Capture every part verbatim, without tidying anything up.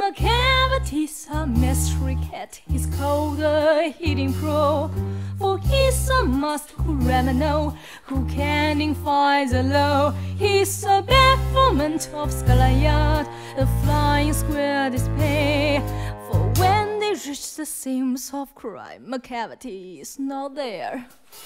McCavity's a mystery cat. He's called a hidden pro, for he's a master criminal who can defy the law. He's a bafflement of Scotland Yard, a flying square display. For when they reach the scenes of crime, McCavity is not there.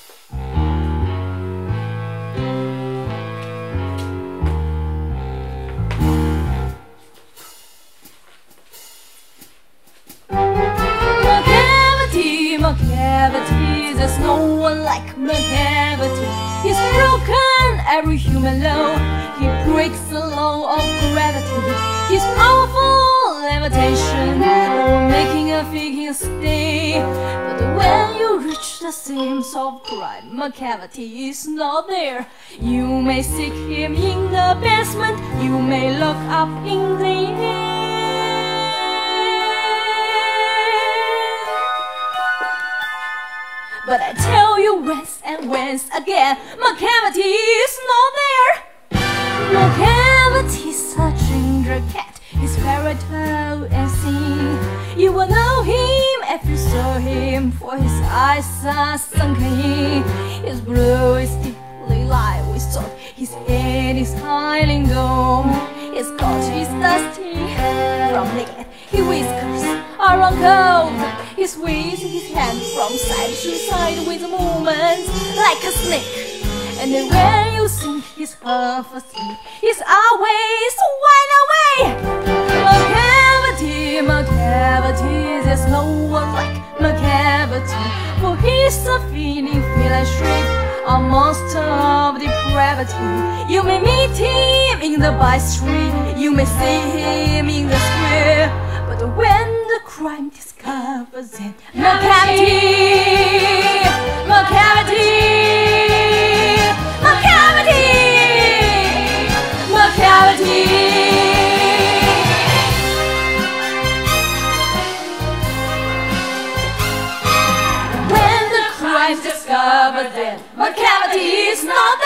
McCavity, there's no one like McCavity. He's broken every human law. He breaks the law of gravity. He's powerful levitation, making a figure stay. But when you reach the scenes of crime, McCavity is not there. You may seek him in the basement, you may look up in the air. But I tell you once and once again, McCavity is not there. McCavity's a ginger cat, he's fairy tale and sing. You will know him if you saw him, for his eyes are sunken in. His blue is deeply lined with salt, his head is highly gold. His coat is dusty from neglect, his whiskers are uncombed. He's waving his hand from side to side with movements like a snake. And then when you think he's half asleep, he's always wide awake. McCavity, McCavity, there's no one like McCavity, for he's a feeling feline shriek, a monster of depravity. You may meet him in the by street, you may see him in the square, but when the crime discovers it, McCavity, McCavity, McCavity, McCavity. When the crime discovers it, McCavity is not